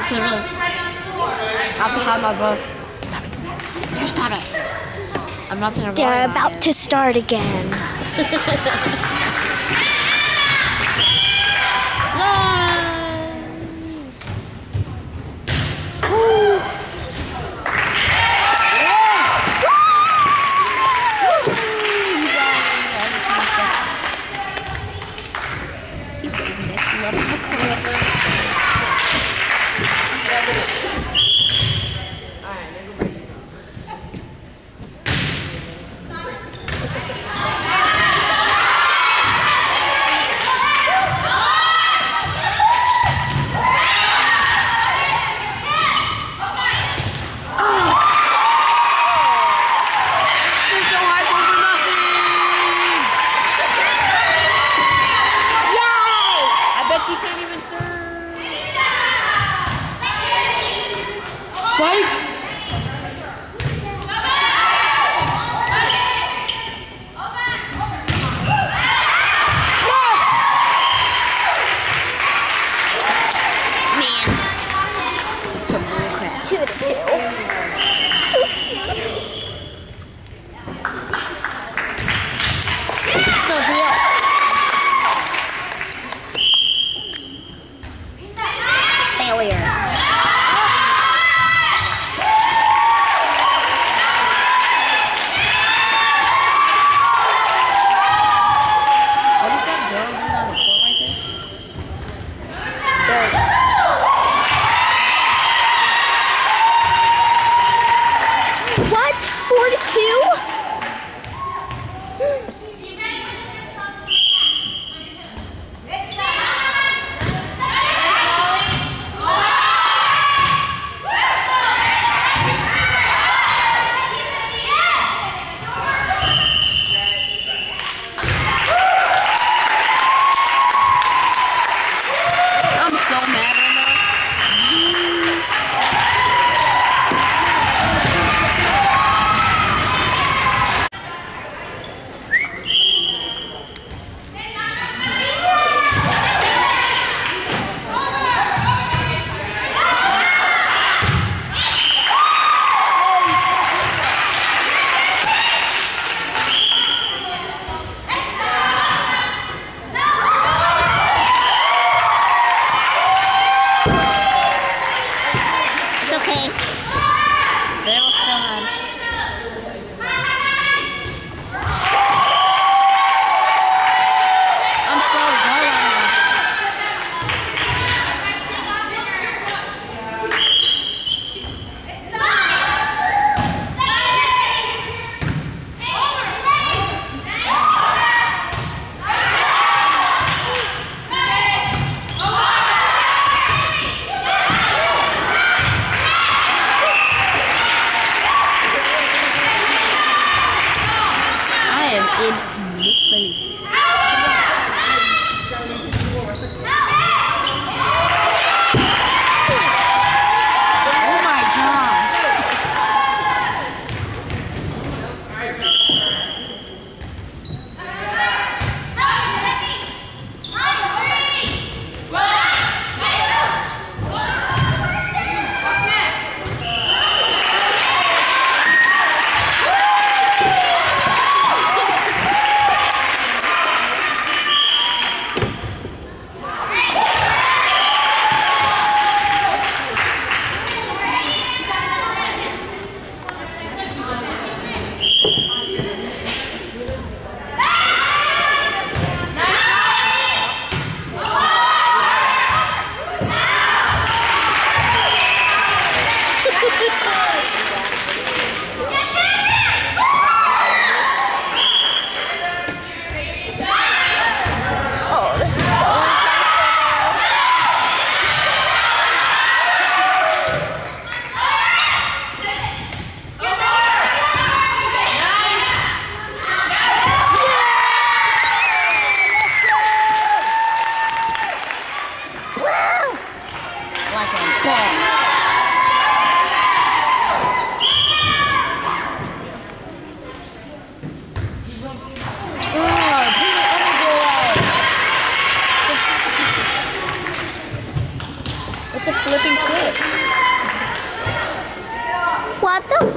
to the room. I have to hide my breath. Here's Tara. I'm not gonna. They're about to start again.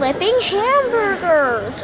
flipping hamburgers.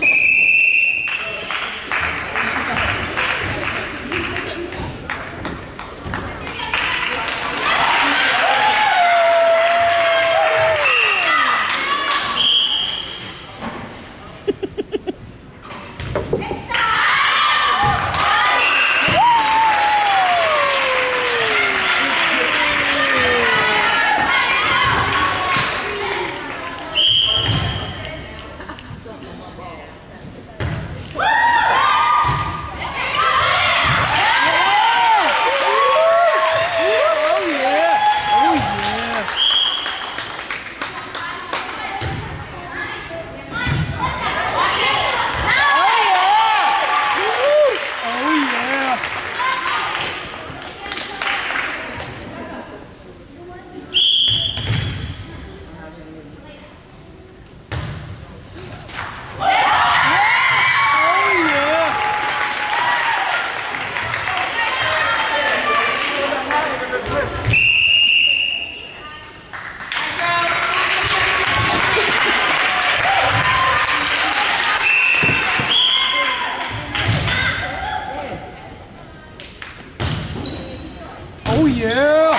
Oh yeah!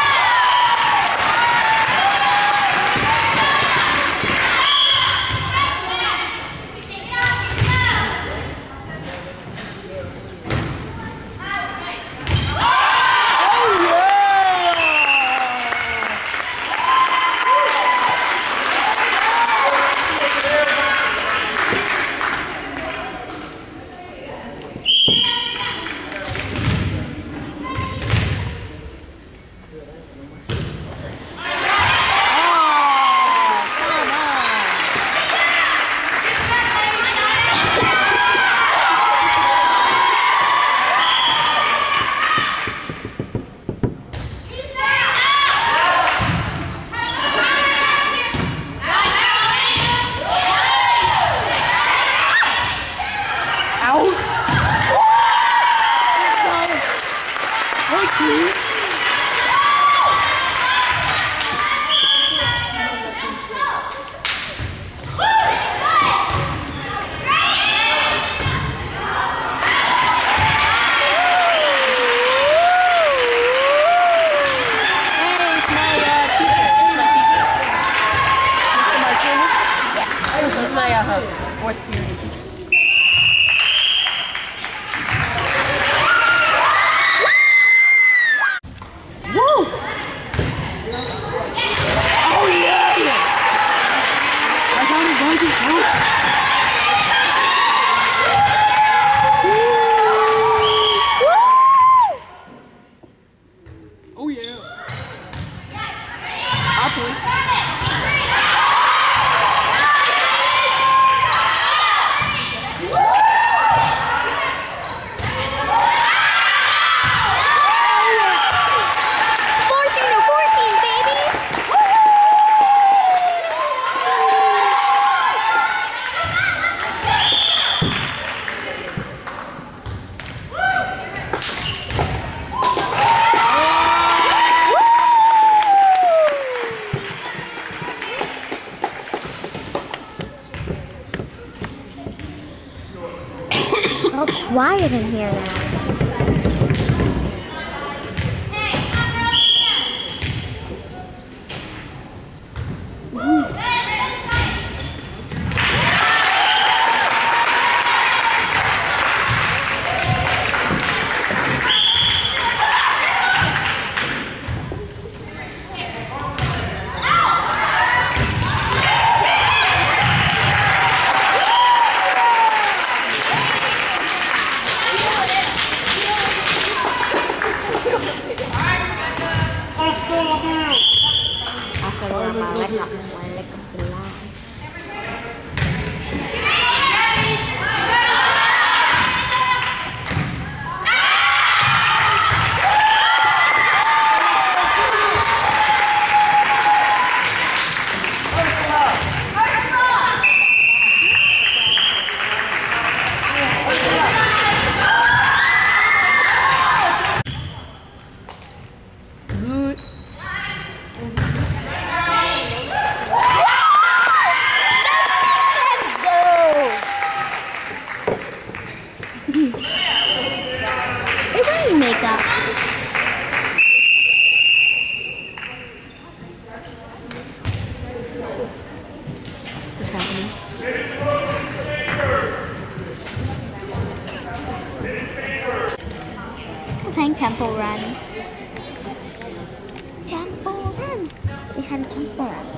Fourth period teacher. Woo! Oh yeah! That's how we're going to go. Oh yeah! I'll play. It's all quiet in here now. I'm playing Temple Run. Temple Run. They had a Temple Run.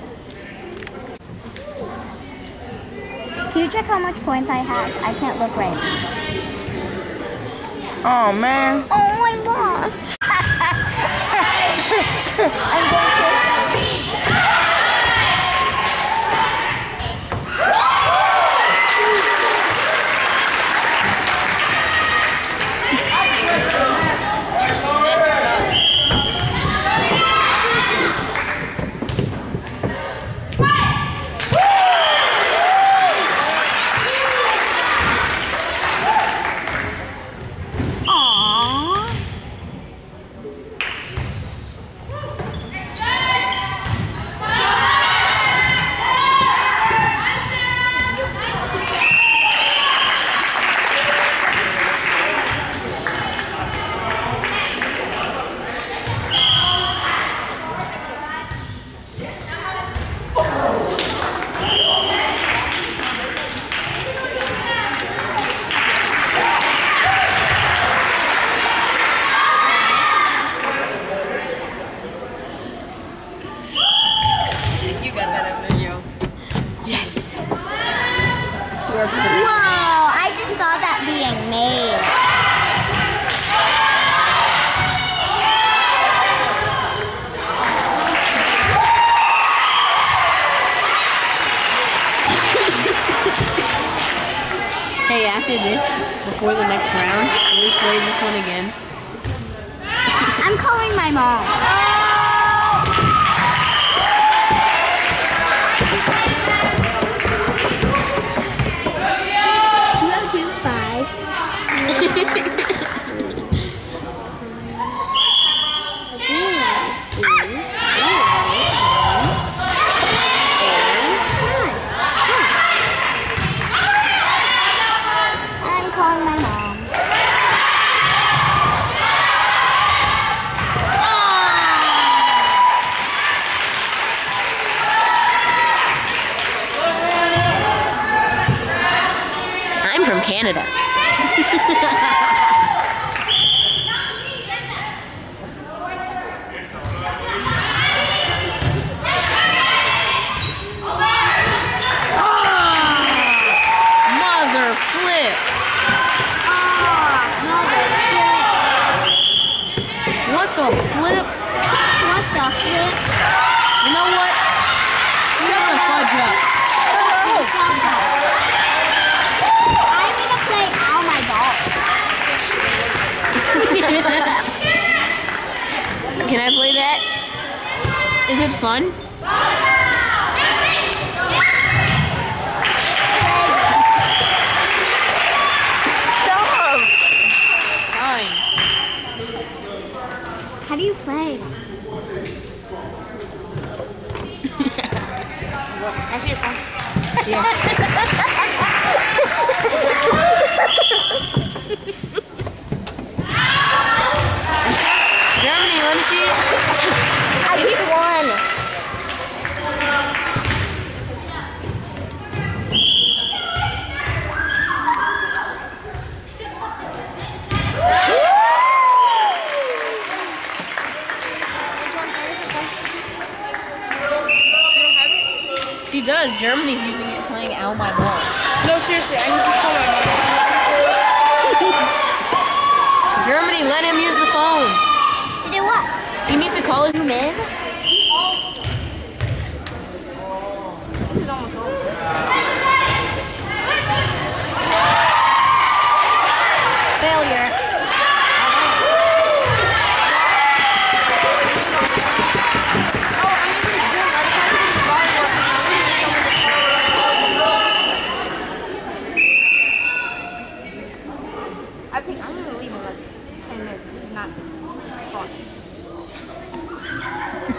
Can you check how much points I have? I can't look right now. Oh man. Oh, I lost. I'm going to Whoa, I just saw that being made. Hey, after this, before the next round, can we play this one again? I'm calling my mom. 2, from Canada. Mother flip. What the flip? What the flip? You know what? Shut the fudge up. I'm gonna play all my balls. Can I play that? Is it fun? Fine. How do you play? Actually, it's fun. Yeah. Germany, let me see it. I just won. She does. Germany's using it playing Ow My Ball. No, seriously, I need to call my mom. Germany, let him use the phone. To do what? He needs to call his Zoom in? Failure. I think I'm gonna leave in like 10 minutes. It's not fun.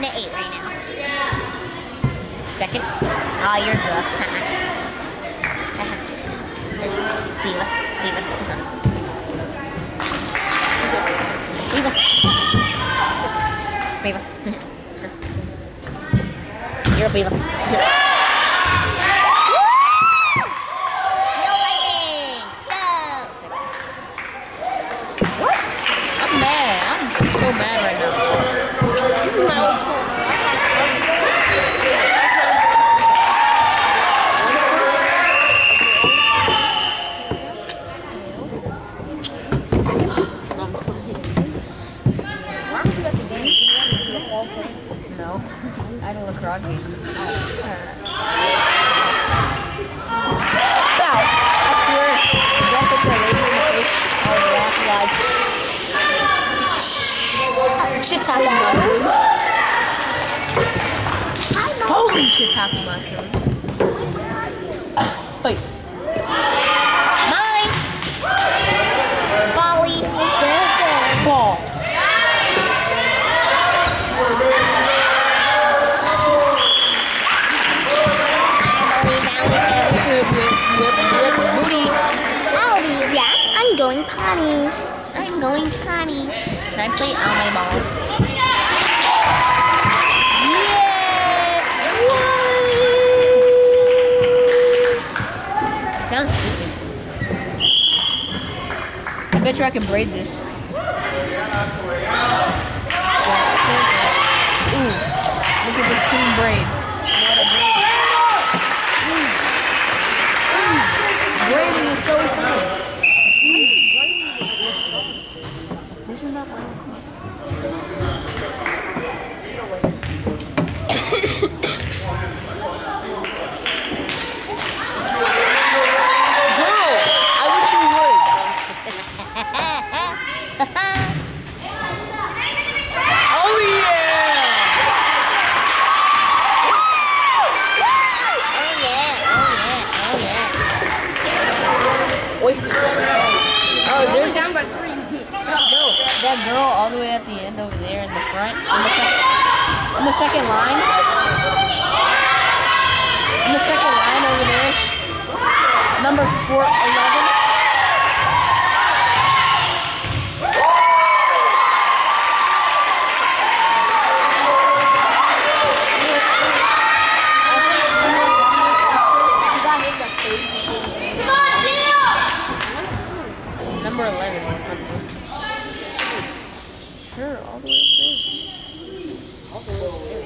to 8 right now. Second. Oh, you're good. Divas. You're a Divas. Yo, leggings! Go! What? I'm mad. I'm so mad right now. This is my old school. No. I had a lacrosse game. Foul. I swear, don't put the lady in the face. I'll laugh like shiitake mushrooms. Holy shiitake mushrooms. Wait. Mine! Volley! Ball. Booty. Howdy, yeah, I'm going potty. I'm going potty. Can I play on my ball? It sounds stupid. I bet you I can braid this. Ooh, look at this clean braid. Braiding is so fun. This is not my request. Girl, I wish you would. Oh yeah. Oysters. Oh, there's Down by 3. no, that girl all the way at the end over there in the front, in the second line. In the second line over there, number 411. Number 11. Her all the way over there.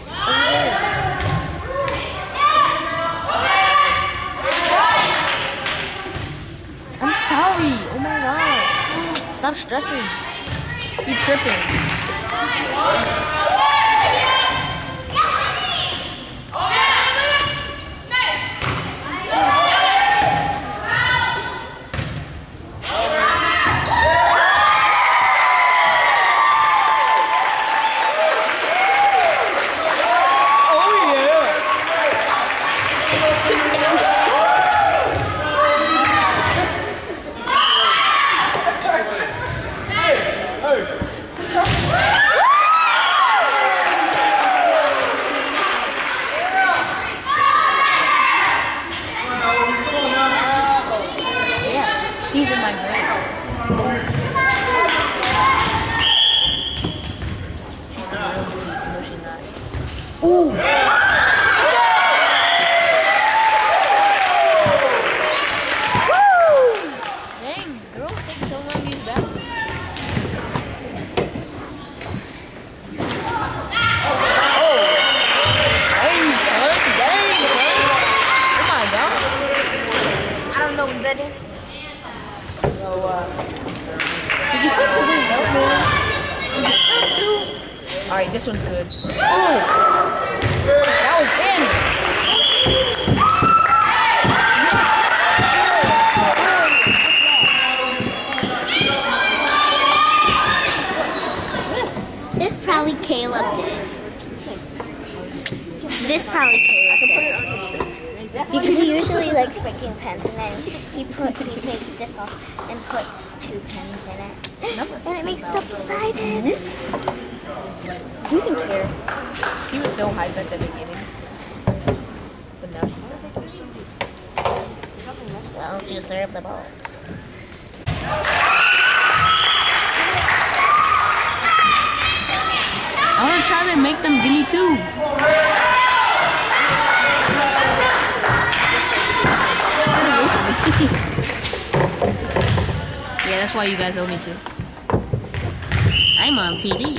I'm sorry. Oh my god. Stop stressing. You tripping. She's in my grade. She's a real booty, even though she's not. Ooh! Woo! Dang, girls take so long to use bathrooms. Oh! Dang, son! Dang, son! Oh my god! I don't know, is that it? Did you put the Alright, this one's good. Oh! That was in! This probably Caleb did. This probably Caleb did. Because he usually likes breaking pens, and then he takes this off and puts 2 pens in it, and it makes double-sided. You can care. She was so hyped at the beginning. But now she's Why don't you serve the ball? I want to try to make them give me 2. Yeah, that's why you guys owe me 2. I'm on TV.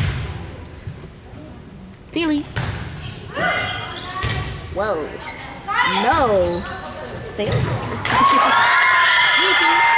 Steely. Whoa. No. Failure. Me too.